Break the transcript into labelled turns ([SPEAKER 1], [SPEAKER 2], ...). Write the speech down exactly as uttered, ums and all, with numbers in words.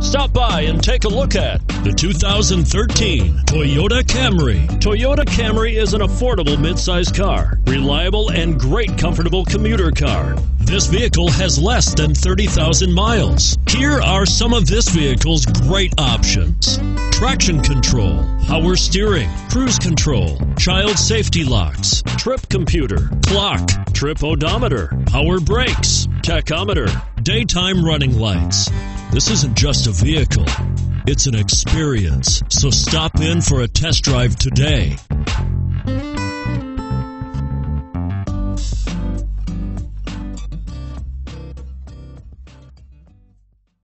[SPEAKER 1] Stop by and take a look at the two thousand thirteen Toyota Camry. Toyota Camry is an affordable midsize car, reliable and great comfortable commuter car. This vehicle has less than thirty thousand miles. Here are some of this vehicle's great options: traction control, power steering, cruise control, child safety locks, trip computer, clock, trip odometer, power brakes, tachometer, daytime running lights. This isn't just a vehicle, it's an experience. So stop in for a test drive today.